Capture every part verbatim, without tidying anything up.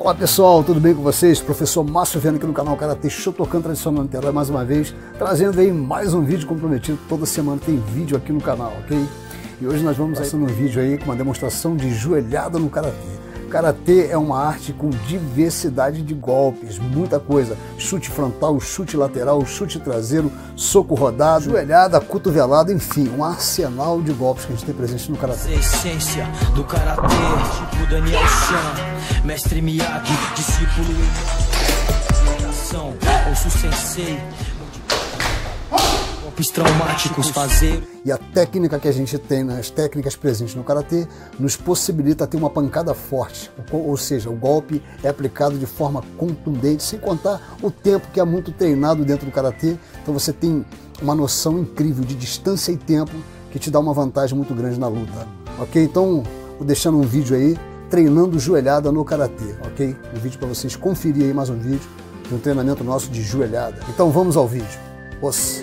Olá pessoal, tudo bem com vocês? Professor Márcio Viana aqui no canal Karatê Shotokan Tradicional Niterói, mais uma vez, trazendo aí mais um vídeo comprometido. Toda semana tem vídeo aqui no canal, ok? E hoje nós vamos passando um vídeo aí com uma demonstração de joelhada no Karatê. Karatê é uma arte com diversidade de golpes, muita coisa. Chute frontal, chute lateral, chute traseiro, soco rodado, joelhada, cotovelada, enfim, um arsenal de golpes que a gente tem presente no Karatê. A essência do Karatê, tipo Daniel Chan, mestre Miyagi, discípulo e ouço sensei, golpes traumáticos fazer. E a técnica que a gente tem nas técnicas presentes no Karatê nos possibilita ter uma pancada forte, ou seja, o golpe é aplicado de forma contundente, sem contar o tempo que é muito treinado dentro do Karatê. Então você tem uma noção incrível de distância e tempo que te dá uma vantagem muito grande na luta, ok? Então, vou deixando um vídeo aí, treinando joelhada no Karatê, ok? Um vídeo para vocês conferirem aí, mais um vídeo de um treinamento nosso de joelhada. Então vamos ao vídeo. Os...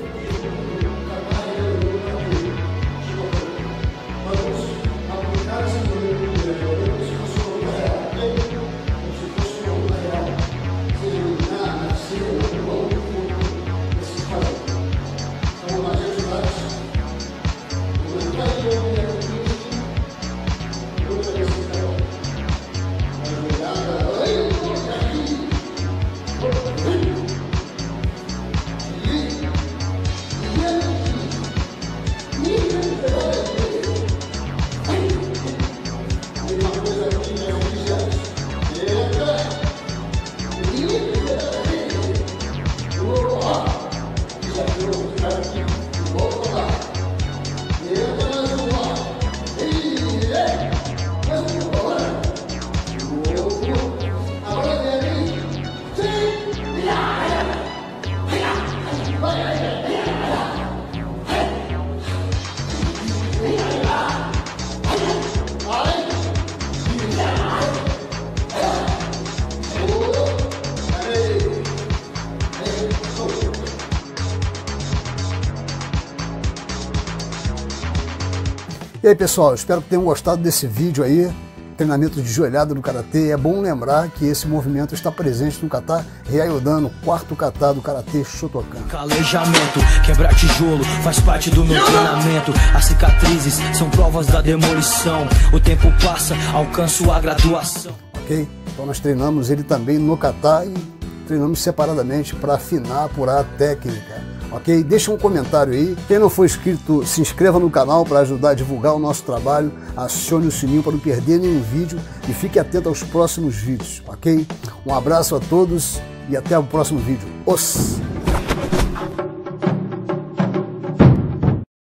E aí pessoal, espero que tenham gostado desse vídeo aí, treinamento de joelhada no Karatê. É bom lembrar que esse movimento está presente no kata Ryodan, no quarto kata do Karatê Shotokan. Calejamento, quebrar tijolo, faz parte do meu treinamento. As cicatrizes são provas da demolição. O tempo passa, alcanço a graduação. Ok? Então nós treinamos ele também no kata e treinamos separadamente para afinar, apurar a técnica. Ok? Deixa um comentário aí. Quem não for inscrito, se inscreva no canal para ajudar a divulgar o nosso trabalho. Acione o sininho para não perder nenhum vídeo e fique atento aos próximos vídeos, ok? Um abraço a todos e até o próximo vídeo. Os!